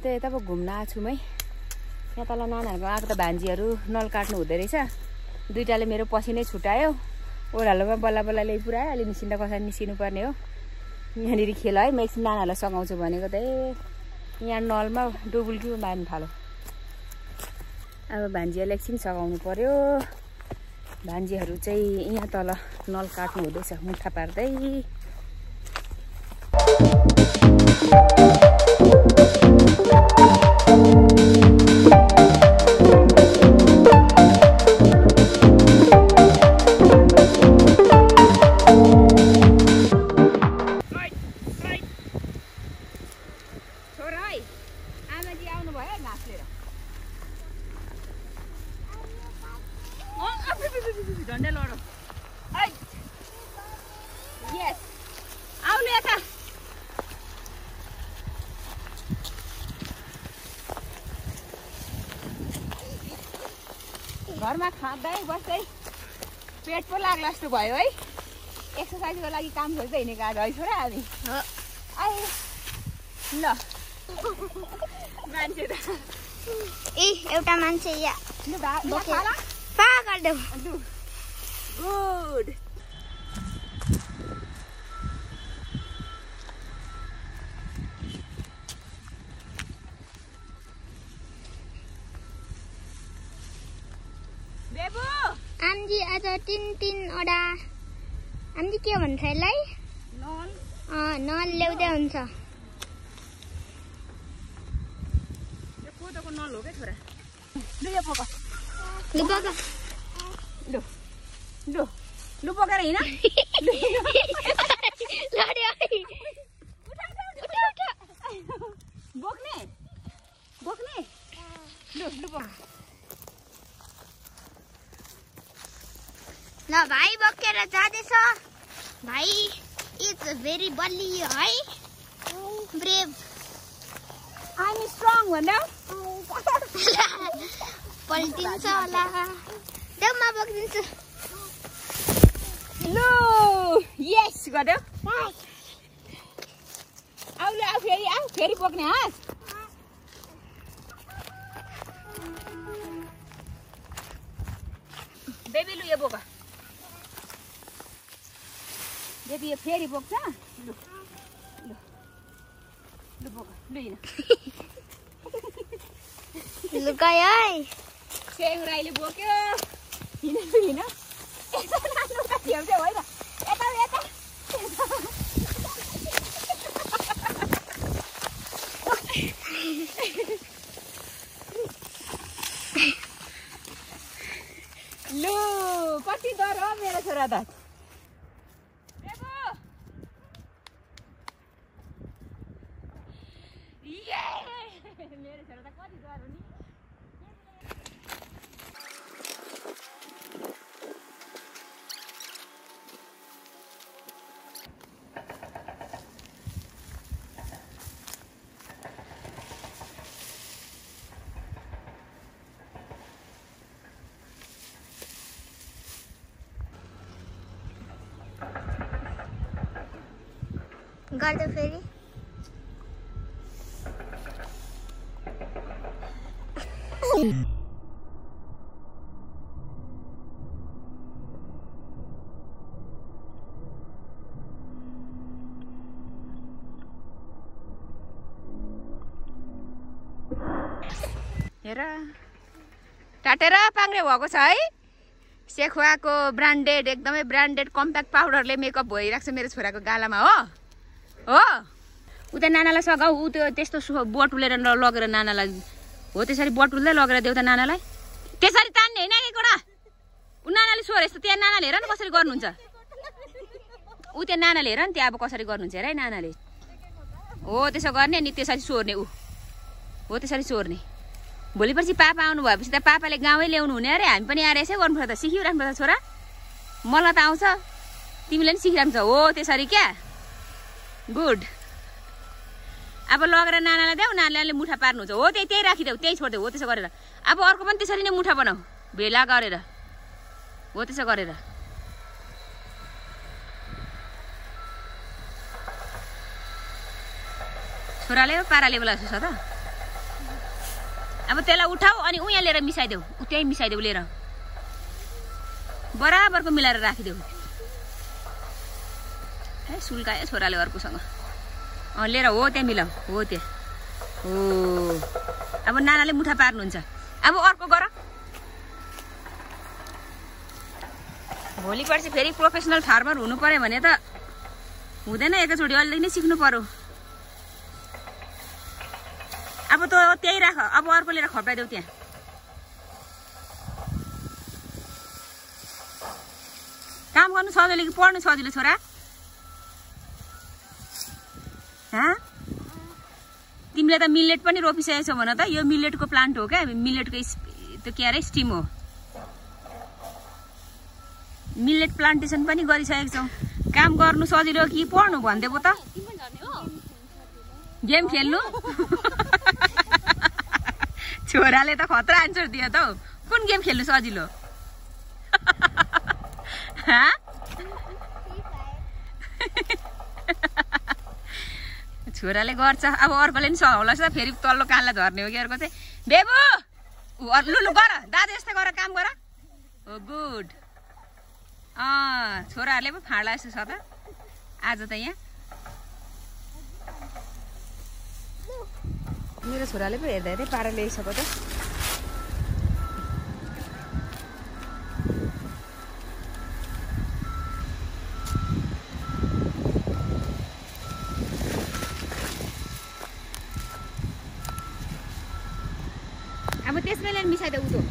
त यता पो घुम्न आएको छु है। यहाँ तल नानाहरूको आएको त भान्जीहरू नल काट्नु हुँदो रहेछ। दुईटाले मेरो पसिनै छुटायो। ओह्रालोमा बल्ल बल्लले पुऱ्यायो। अलि निस्किँदा कसरी निस्किनु पर्ने हो। यहाँनिर खेल है। म एकछिन नानाहरूलाई सघाउँछु भनेको त यहाँ नलमा डुबुल्की मार्नु थाल्यो। अब भान्जीहरूलाई एकछिन सघाउनु पर्यो। भान्जीहरू चाहिँ यहाँ तल नल काट्नु हुँदैछ मुठा पार्दै। घरमा खाँदै बस्दै पेट पो लाग्ला जस्तो भयो है। एक्सर्साइजको लागि काम खोज्दै हिँडेको आज है छोरा हामी। ल मान्छे त एउटा मान्छे गुड। आमजी आज तीनवटा आमजी के भन्छ यसलाई? नल ल्याउँदै हुन्छ। यो कोदोको नल हो क्या छोरा। लु यो पक। लु पकाएर हिँड। बोक्ने लु पक। ल भाइ बोकेर जाँदैछ। भाइ इट्स भेरी बलियो है। ब्रेभ। आइ एम स्ट्रङ भन्दा पल्टिन्छ होला। देऊ म बोकिदिन्छु। लु यस गर्यो। आउ ल आउ फेरि बोक्ने हाँस। बेबी लु यो बोक। बेबी यो फेरि बोक्छ। लु बोक लु हिँड। लु गयो है। सेउराईले बोक्यो। हिँड होइन होइन। यता लु कति डर हो मेरो छोरा त। मेरो छोरा त कति डर हो नि। गर्दा फेरि हेर टाटेर पाङ्रे भएको छ है। सेखुवाको ब्रान्डेड एकदमै ब्रान्डेड कम्प्याक्ट पाउडरले मेकअप भइरहेको छ मेरो छोराको गालामा हो। उता नानालाई सघाउ। ऊ त्यो त्यस्तो बटुलेर लगेर नानालाई हो त्यसरी बटुल्दै लगेर देऊ त नानालाई। त्यसरी तान्ने होइन एक एउटा। ऊ नानाले सोरे यस्तो त्यहाँ नानाले हेर न कसरी गर्नुहुन्छ। ऊ त्यो नानाले हेर नि त्यहाँ अब कसरी गर्नुहुन्छ हेर है नानाले। हो त्यसो गर्ने अनि त्यसरी सोर्ने। ऊ हो त्यसरी सोर्ने। भोलि पर्सि पापा आउनु भएपछि त पापाले गाउँै ल्याउनु हुने अरे। हामी पनि आएर यसै गर्नुपर्छ त। सिकिराख्नुपर्छ छोरा। मलाई त आउँछ तिमीले पनि सिकिराख्छ। हो त्यसरी क्या। गुड। अब लगेर नानालाई देऊ। नानाले मुठा पार्नुहुन्छ। हो त्यही राखिदेऊ। त्यही छोडिदेऊ। हो त्यसो गरेर अब अर्को पनि त्यसरी नै मुठा बनाऊ भेला गरेर। हो त्यसो गरेर छोराले पाराले बोला छ त। अब त्यसलाई उठाऊ अनि उहाँ लिएर मिसाइदेऊ, त्यहीँ मिसाइदेऊ लिएर बराबरको मिलाएर राखिदेऊ। ए सुल्कायो छोराले अर्कोसँग। लिएर हो त्यहाँ मिलाऊ, हो त्यहाँ हो। अब नानाले मुठा पार्नुहुन्छ। अब अर्को गर। भोलि पर्सि फेरि प्रोफेसनल फार्मर हुनु पर्यो भने त हुँदैन, एकैचोटि अलि नै सिक्नु पर्यो। अब त त्यही राख, अब अर्को लिएर खपाइदेऊ त्यहाँ। काम गर्नु सजिलो कि पढ्नु सजिलो छोरा? तिमीले त मिलेट पनि रोपिसकेको छौ भन त। यो मिलेटको प्लान्ट हो क्या, मिलेटको त्यो के अरे स्टिम हो। मिलेट प्लान्टेसन पनि गरिसकेको छौ। काम गर्नु सजिलो कि पढ्नु भनिदेऊ त। गेम खेल्नु छोराले त खतरा आन्सर दियो त हौ। कुन गेम खेल्नु सजिलो? छोराले गर्छ। अब अर्कोले नि सघाउला छ, फेरि तल्लो कानलाई झर्ने हो कि अर्को चाहिँ। बेबु लुलु गर, दाजु यस्तो गर, काम गर। हो गुड। छोराहरूले पो फाड्ला जस्तो छ त आज त यहाँ। मेरो छोराले पो हेर्दा हेर्दै पारा ल्याइसक्यो त। अब त्यसमै ल्याएर मिसाइदेऊ त्यो।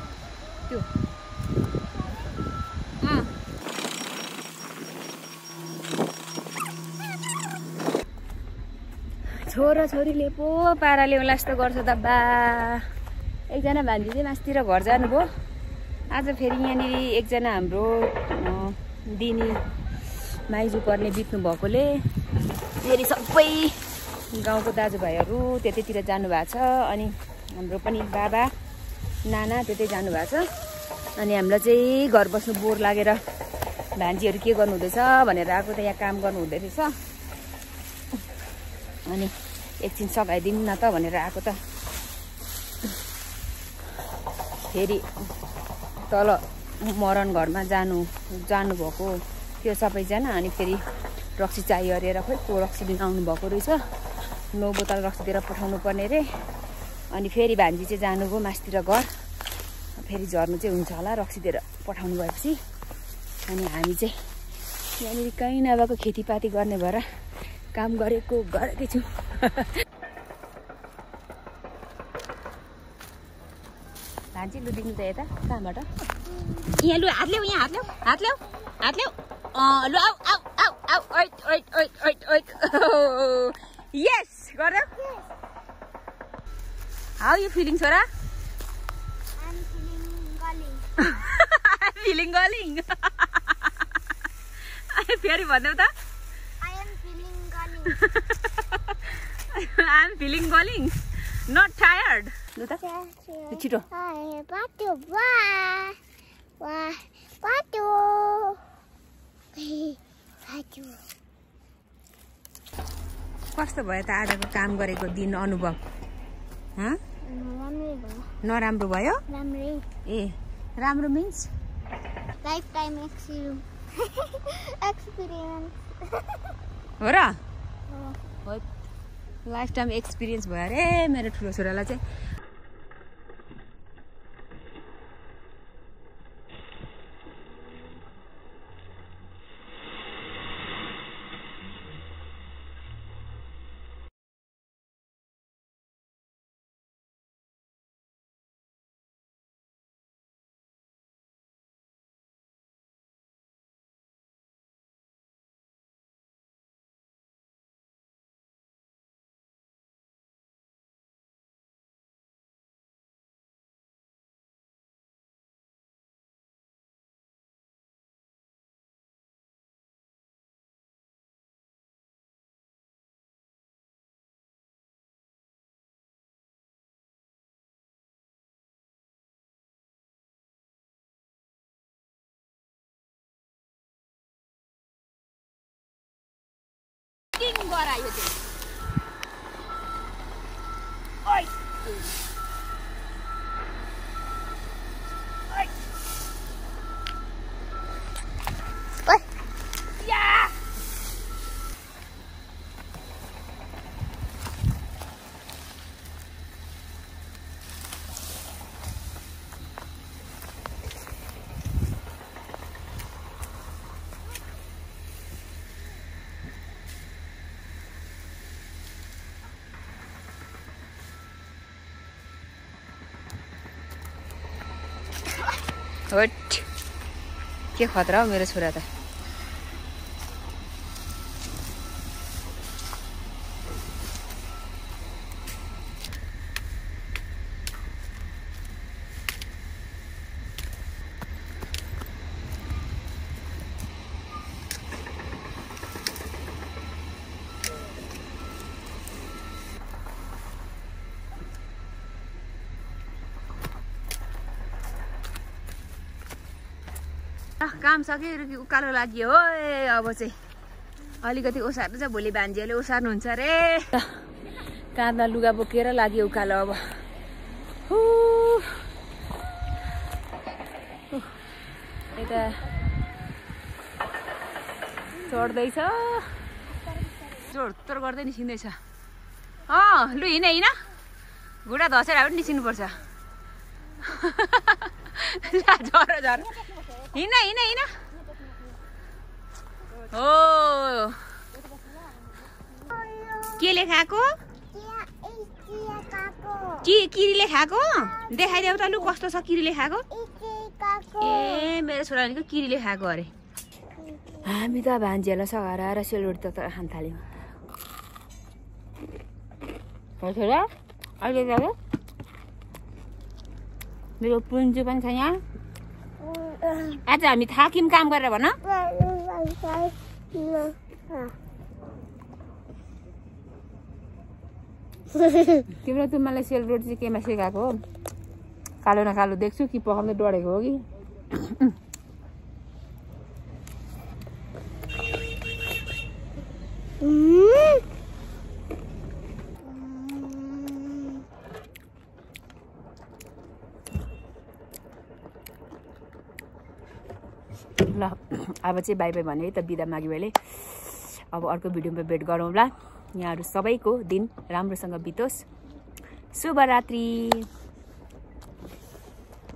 छोरा छोरीले पो पारा ल्याउला जस्तो गर्छ त बा। एकजना भान्जी चाहिँ मास्तिर घर जानुभयो। आज फेरि यहाँनिर एकजना हाम्रो दिनी माइजू पर्ने बित्नु भएकोले फेरि सबै गाउँको दाजुभाइहरू त्यतैतिर जानुभएको छ। अनि हाम्रो पनि बाबा नाना त्यतै जानुभएको छ। अनि हामीलाई चाहिँ घर बस्नु बोर लागेर भान्जीहरू के गर्नु हुँदैछ भनेर आएको त। यहाँ काम गर्नु हुँदै रहेछ। अनि एकछिन सघाइदिउँ न त भनेर आएको त। फेरि तल मरण घरमा जानुभएको त्यो सबैजना। अनि फेरि रक्सी चाहियो अरे, खोइ को रक्सी लिन आउनुभएको रहेछ। 9 बोतल रक्सी दिएर पठाउनु पर्ने रे। अनि फेरि भान्जी चाहिँ जानुभयो मास्तिर घर। फेरि झर्नु चाहिँ हुन्छ होला रक्सी दिएर पठाउनु भएपछि। अनि हामी चाहिँ यहाँनिर कहीँ नभएको खेतीपाती गर्ने भएर काम गरेकै छु। भान्जी लु दिनु त यता कहाँबाट? यहाँ लु हात ल्याऊ, यहाँ हात ल्याऊ, हात ल्याऊ, हात ल्याऊ। लु आऊ आऊ आऊ आऊ। ओइट ओइट ओइट ओइट ओइट। यस गर। हाउ यु फिलिङ छोरा? फिलिङ गलिङ। फेरि भन्देऊ त। I'm feeling galling, not tired. लु त छिटो। कस्तो भयो त आजको काम गरेको दिन अनुभव? नराम्रो भयो? ए राम्रो मिन्स लाइफ टाइम एक्सपिरियन्स हो र? लाइफ टाइम एक्सपिरियन्स भयो अरे मेरो ठुलो छोरालाई चाहिँ। गरायो त्यो। ओइ हट के खतरा हो मेरो छोरा त। काम सक्यो कि उकालो लाग्यो हो। अब चाहिँ अलिकति ओसार्नु छ, भोलि भान्जीहरूले ओसार्नुहुन्छ अरे। काँधमा लुगा बोकेर लाग्यो उकालो। अब यता चढ्दैछ, जोडतोड गर्दै निस्किँदैछ। लु हिँड हिँड, घुँडा धसेर पनि निस्किनुपर्छ। झर झर हिँड हिँड हिँड। हो केले खाएको? किरीले खाएको? देखाइदेऊ त लु कस्तो छ किरीले खाएको। ए मेरो छोरा भनेको किरीले खाएको अरे। हामी त भान्जीहरूलाई सघाएर आएर सेलरोटी त खान थाल्यौँ। छोरा अहिले जाऊ, मेरो पुन्जु पनि छ यहाँ। आज हामी थाक्यौँ काम गरेर भन। तिम्रो तुमालाई सेलरोटी चाहिँ केमा सिकाएको हो? कालो न कालो देख्छु कि पकाउँदै डढेको हो कि? ल अब चाहिँ बाई बाई भने है त, बिदा माग्यो मैले। अब अर्को भिडियोमा भेट गरौँला। यहाँहरू सबैको दिन राम्रोसँग बितोस्। शुभरात्रि।